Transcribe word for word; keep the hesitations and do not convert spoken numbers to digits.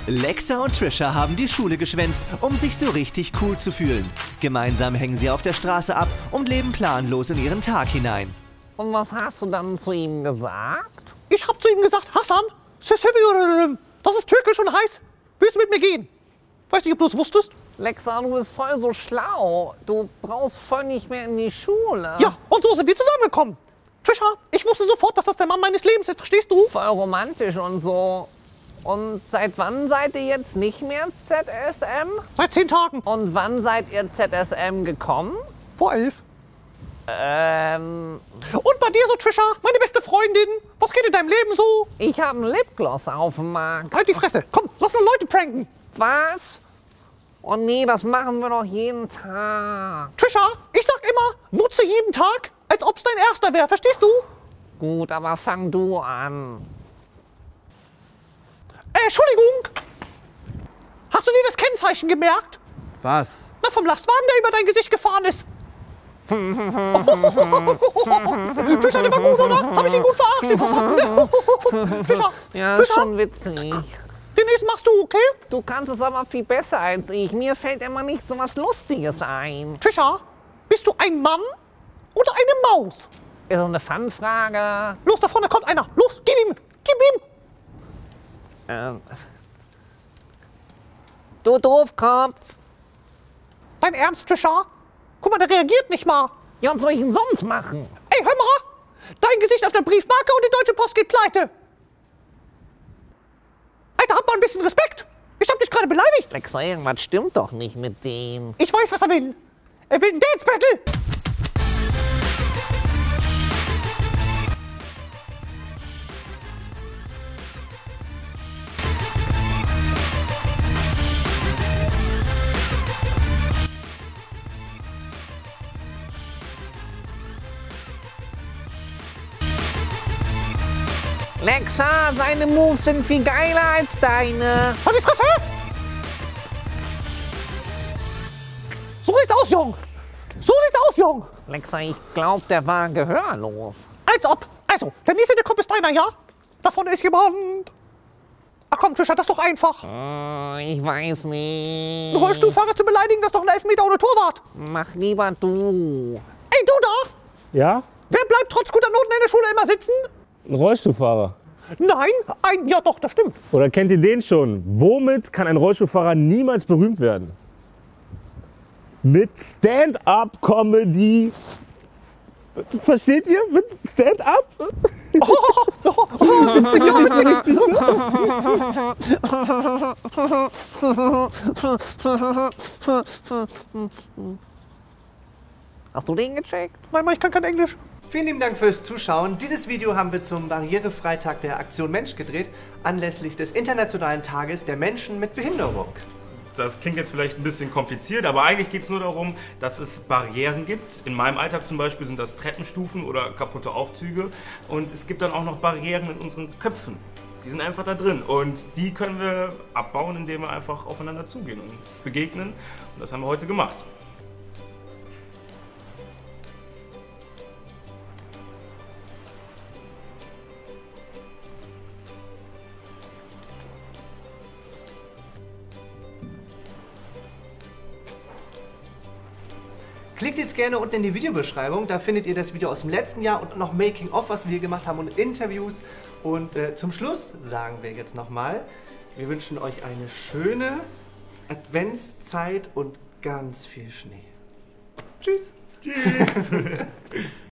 Lexa und Trisha haben die Schule geschwänzt, um sich so richtig cool zu fühlen. Gemeinsam hängen sie auf der Straße ab und leben planlos in ihren Tag hinein. Und was hast du dann zu ihm gesagt? Ich hab zu ihm gesagt, Hasan, das ist türkisch und heiß. Willst du mit mir gehen? Weiß nicht, ob du es wusstest. Lexa, du bist voll so schlau. Du brauchst voll nicht mehr in die Schule. Ja, und so sind wir zusammengekommen. Trisha, ich wusste sofort, dass das der Mann meines Lebens ist, verstehst du? Voll romantisch und so. Und seit wann seid ihr jetzt nicht mehr Z S M? Seit zehn Tagen. Und wann seid ihr Z S M gekommen? Vor elf. Ähm... Und bei dir so, Trisha, meine beste Freundin? Was geht in deinem Leben so? Ich habe einen Lipgloss auf dem Markt. Halt die Fresse. Komm, lass noch Leute pranken. Was? Oh nee, das machen wir doch jeden Tag. Trisha, ich sag immer, nutze jeden Tag, als ob es dein erster wäre. Verstehst du? Gut, aber fang du an. Äh, Entschuldigung. Hast du dir das Kennzeichen gemerkt? Was? Na, vom Lastwagen, der über dein Gesicht gefahren ist. Trisha, der war gut, oder? Hab ich ihn gut verarscht? Trisha, Ja, ist schon witzig. Den nächsten machst du, okay? Du kannst es aber viel besser als ich. Mir fällt immer nicht so was Lustiges ein. Trisha, bist du ein Mann oder eine Maus? Ist das eine Fanfrage? Los, da vorne kommt einer. Los, gib ihm, gib ihm. Ähm. Du Doofkopf. Dein Ernst, Trisha? Guck mal, der reagiert nicht mal. Ja, was soll ich denn sonst machen? Ey, hör mal. Dein Gesicht auf der Briefmarke und die Deutsche Post geht pleite. Alter, hab mal ein bisschen Respekt. Ich hab dich gerade beleidigt. Lexa, irgendwas stimmt doch nicht mit denen. Ich weiß, was er will. Er will ein Dance Battle. Lexa, seine Moves sind viel geiler als deine. Halt die Fresse! So sieht's aus, Jung. So sieht's aus, Jung. Lexa, ich glaub, der war gehörlos. Als ob. Also, der nächste, der kommt, ist deiner, ja? Da vorne ist jemand. Ach komm, Trisha, das ist doch einfach. Oh, ich weiß nicht. Ein Rollstuhlfahrer zu beleidigen, das ist doch ein Elfmeter ohne Torwart. Mach lieber du. Ey, du da! Ja? Wer bleibt trotz guter Noten in der Schule immer sitzen? Ein Rollstuhlfahrer. Nein, ein... Ja doch, das stimmt. Oder kennt ihr den schon? Womit kann ein Rollstuhlfahrer niemals berühmt werden? Mit Stand-up-Comedy. Versteht ihr? Mit Stand-up? Oh, oh, oh, witzig, ja, witzig. Hast du den gecheckt? Nein, Mann, ich kann kein Englisch. Vielen lieben Dank fürs Zuschauen. Dieses Video haben wir zum Barrierefreitag der Aktion Mensch gedreht, anlässlich des Internationalen Tages der Menschen mit Behinderung. Das klingt jetzt vielleicht ein bisschen kompliziert, aber eigentlich geht es nur darum, dass es Barrieren gibt. In meinem Alltag zum Beispiel sind das Treppenstufen oder kaputte Aufzüge. Und es gibt dann auch noch Barrieren in unseren Köpfen. Die sind einfach da drin und die können wir abbauen, indem wir einfach aufeinander zugehen und uns begegnen. Und das haben wir heute gemacht. Klickt jetzt gerne unten in die Videobeschreibung, da findet ihr das Video aus dem letzten Jahr und noch Making-of, was wir hier gemacht haben und Interviews. Und äh, zum Schluss sagen wir jetzt nochmal, wir wünschen euch eine schöne Adventszeit und ganz viel Schnee. Tschüss. Tschüss.